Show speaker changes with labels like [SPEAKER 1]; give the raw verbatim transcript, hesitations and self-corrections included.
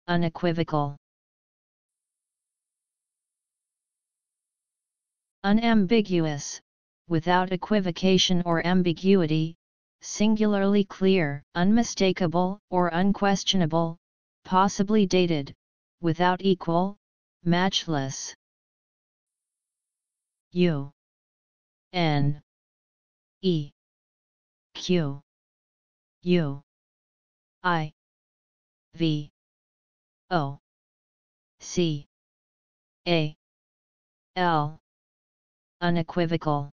[SPEAKER 1] unequivocal. Unambiguous, without equivocation or ambiguity, singularly clear, unmistakable or unquestionable, possibly dated, without equal, matchless. U N E Q U I V O C A L. Unequivocal.